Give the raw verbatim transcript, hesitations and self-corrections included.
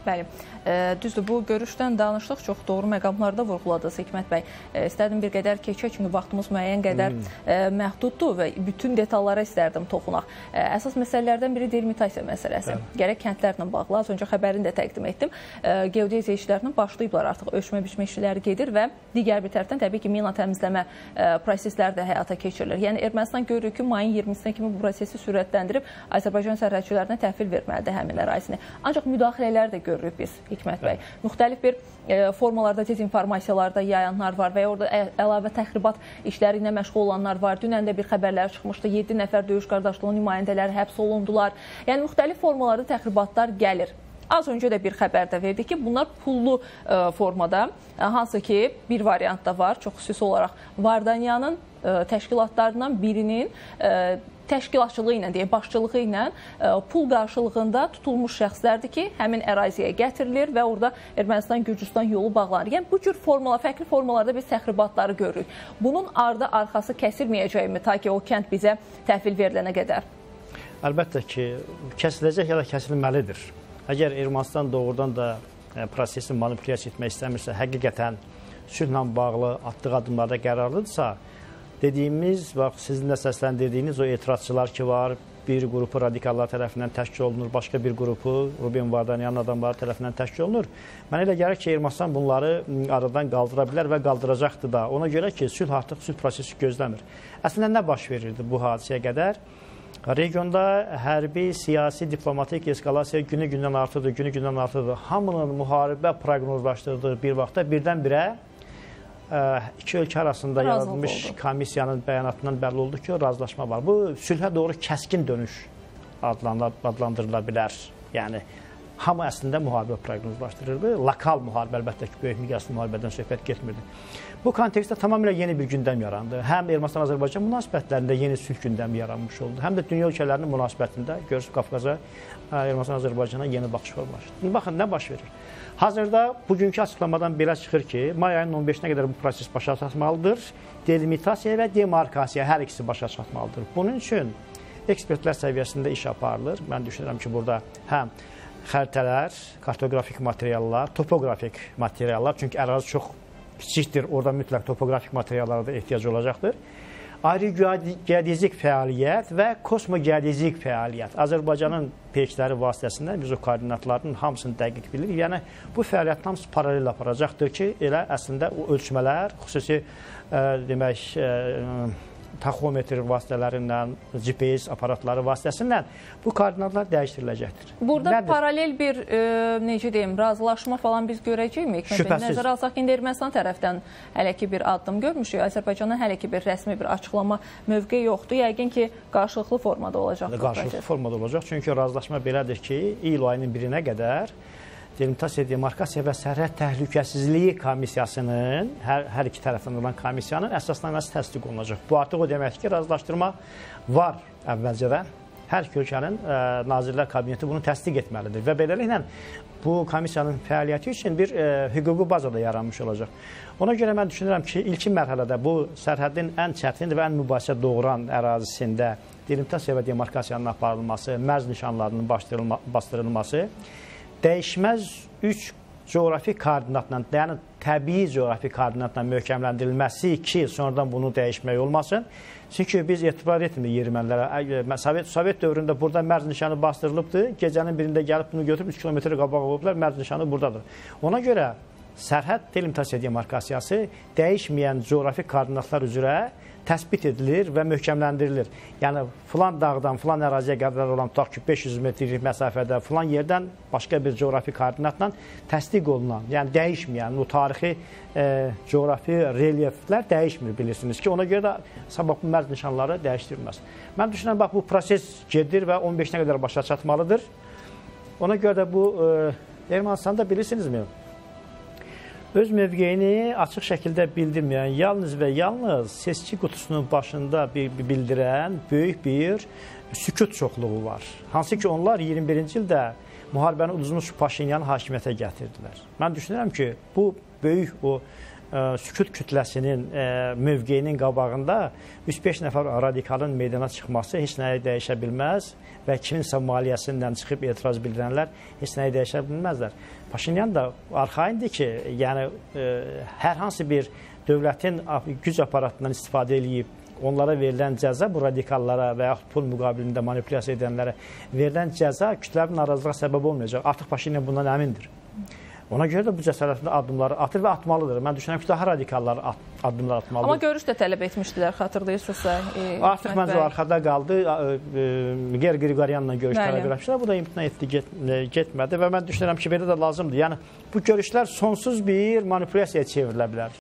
Bəli, e, düzdür, bu görüşdən danışdıq, çox doğru məqamlarda vurğuladınız Hikmət bəy. E, istərdim bir qədər keçək, çünki vaxtımız müəyyən qədər hmm. e, məhduddur və bütün detallara istərdim toxunaq. E, əsas məsələlərdən biri delimitasiya məsələsi. Bəli. Gərək kəndlərlə bağlı, az öncə xəbərini də təqdim etdim. E, geodeziya işlərinin başlayıblar artıq, ölçmə biçmə işləri gedir və digər bir tərəfdən təbii ki, mina təmizləmə e, prosesləri də həyata keçirilir. Yəni, Ermənistan görür ki, mayın iyirmisinə kimi bu prosesi sürətləndirib Azərbaycan sərhədçilərinə təhvil verməlidir həmin ərazini. Ancaq müdaxilələr də görürük biz, Hikmət bəy. Müxtəlif bir e, formalarda dezinformasiyalarda yayanlar var və ya orada ə, əlavə təxribat işləri ilə məşğul olanlar var. Dünən də bir xəbərlər çıxmışdı, yeddi nəfər döyüş qardaşlığı nümayəndələri həbs olundular. Yəni, müxtəlif formalarda təxribatlar gəlir. Az öncə də bir xəbər də verdik ki, bunlar pullu e, formada, e, hansı ki, bir variant da var, çox xüsusi olaraq Vardanyanın e, təşkilatlarından birinin e, təşkilatçılığı ilə, deyək, başçılığı ilə e, pul qarşılığında tutulmuş şəxslərdir ki, həmin əraziyə gətirilir və orada Ermənistan-Gürcüstan yolu bağlanır. Yəni, bu cür formalar, fərqli formalarda biz təxribatları görürük. Bunun ardı arxası kəsilməyəcəkmi, ta ki, o kənd bizə təhvil verilənə qədər? Əlbəttə ki, kəsiləcək ya da kəsilməlidir. Əgər Ermənistan doğrudan da e, prosesi manipulyasiya etmək istəmirsə, həqiqətən sülhlə bağlı atdığı adımlarda qərarlıdırsa, dediyimiz, bax, sizin də səsləndirdiyiniz o etirazçılar ki var, bir qrupu radikallar tərəfindən təşkil olunur, başqa bir qrupu Ruben Vardanyanın adamları tərəfindən təşkil olunur. Mən elə gəlir ki, Ermənistan bunları aradan qaldıra bilər və qaldıracaqdır da. Ona görə ki, sülh artıq sülh prosesi gözləmir. Əslində nə baş verirdi bu hadisəyə qədər? Regionda hərbi, siyasi, diplomatik eskalasiya günü-gündən artırdı, günü-gündən artırdı. Hamının müharibə proqnozlaşdırdığı bir vaxtda birdən-birə iki ölkə arasında yaradılmış komissiyanın bəyanatından bəlli oldu ki, razılaşma var. Bu, sülhə doğru kəskin dönüş adlandırıla bilər. Yəni, hamı əslində müharibə proqnozlaşdırırdı. Lokal müharibə, əlbəttə ki, böyük miqyaslı müharibədən söhbət getmirdi. Bu kontekstdə tamamilə yeni bir gündəm yarandı. Həm Ermənistan-Azərbaycan münasibətlərində yeni sülh gündəmi yaranmış oldu. Həm də dünya ölkələrinin münasibətində görürsünüz Qafqaza, Ermənistan-Azərbaycana yeni baxış formalaşdı. Baxın, nə baş verir? Hazırda bugünkü açıqlamadan belə çıxır ki, may ayının on beşinə qədər bu proses başa çatmalıdır. Delimitasiya və demarkasiya hər ikisi başa çatmalıdır. Bunun üçün ekspertlər səviyyəsində iş aparılır. Mən düşünürəm ki, burada həm xəritələr, kartoqrafik materiallar, topografik materiallar, çünki ərazi çox kiçikdir, orada mütləq topografik materiallara da ehtiyac olacaqdır. Aerogeodezik fəaliyyət və kosmogeodezik fəaliyyət. Azərbaycanın peykləri vasitəsində biz o koordinatların hamısını dəqiq bilirik. Yəni, bu fəaliyyətin hamısı paralel aparacaqdır ki, elə əslində o ölçmələr, xüsusi ə, demək, ə, taxometr vasitələrindən, G P S aparatları vasitəsindən bu koordinatlar dəyişdiriləcəkdir. Burada Nədir? Paralel bir, e, necə deyim, razılaşma falan biz görəcəyik. Şübhəsiz. Nəzərə alsaq, indi Ermənistan tərəfdən hələ ki bir addım görmüşük. Azərbaycanın hələ ki bir rəsmi bir açıqlama mövqeyi yoxdur. Yəqin ki, qarşılıqlı formada olacaq. Qarşılıqlı formada olacaq. Çünki razılaşma belədir ki, iyul ayının birinə qədər Delimitasiya, demarkasiya və sərhəd təhlükəsizliyi komissiyasının, hər, hər iki tərəfdən olan komissiyanın əsasnaməsi təsdiq olunacaq. Bu artıq o deməkdir ki, razılaşdırma var əvvəlcədən. Hər iki ölkənin ə, Nazirlər Kabineti bunu təsdiq etməlidir və beləliklə bu komissiyanın fəaliyyəti üçün bir ə, hüquqi baza da yaranmış olacaq. Ona görə mən düşünürəm ki, ilkin mərhələdə bu sərhədin ən çətin və ən mübahisə doğuran ərazisində delimitasiya və demarkasiyanın aparılması, mərz nişanlarının bastırılması, dəyişməz üç coğrafi koordinatla, yəni təbii coğrafi koordinatla möhkəmləndirilməsi ki, sonradan bunu dəyişmək olmasın. Çünki biz etibar etmirik ermənilərə. Sovet, Sovet dövründə burada mərz nişanı bastırılıbdır. Gecənin birində gəlib bunu götürüb üç kilometr qabaq olublar, mərz nişanı buradadır. Ona görə sərhəd delimitasiya demarkasiyası dəyişməyən coğrafi koordinatlar üzrə təsbit edilir və möhkəmləndirilir. Yəni, filan dağdan, filan əraziyə qədər olan, tutaq ki, beş yüz metrlik məsafədə, filan yerdən başqa bir coğrafi koordinatla təsdiq olunan, yəni dəyişməyən, o tarixi e, coğrafi relyeflər dəyişmir, bilirsiniz ki, ona görə də sabah bu mərz nişanları dəyişdirilməz. Mən düşünürəm, bax, bu proses gedir və on beşinə qədər başa çatmalıdır. Ona görə də bu, e, Ermənistanda bilirsinizmi? Öz mövqeyini açıq şəkildə bildirməyən, yalnız və yalnız seçki qutusunun başında bir, bir bildirən böyük bir sükut çoxluğu var. Hansı ki, onlar iyirmi birinci ildə müharibəni uduzmuş Paşinyanı hakimiyyətə gətirdilər. Mən düşünürəm ki, bu böyük o ə, sükut kütləsinin ə, mövqeyinin qabağında üç beş nəfər radikalın meydana çıxması heç nəyi dəyişə bilməz və kiminsə maliyyəsindən çıxıb etiraz bildirənlər heç nəyi dəyişə bilməzlər. Paşinyan da arxayındır ki, yəni ə, hər hansı bir dövlətin güc aparatından istifadə edib onlara verilən cəza, bu radikallara və yaxud pul müqabilində manipulyasiya edənlərə verilən cəza kütləvi narazılığa səbəb olmayacaq. Artıq Paşinyan bundan əmindir. Ona görə də bu cəsarətli addımları atır və atmalıdır. Mən düşünürəm ki, daha radikallar at, addımlar atmalıdır. Amma görüş də tələb etmişdilər, xatırlayırsınızsa. E, Artıq məncə o arxada qaldı. Miguel Qriqoryanla görüş tələb etmişlər. Bu da imtina etdi, get, getmədi və mən düşünürəm ki, belə də lazımdır. Yəni, bu görüşlər sonsuz bir manipulyasiyaya çevrilə bilər.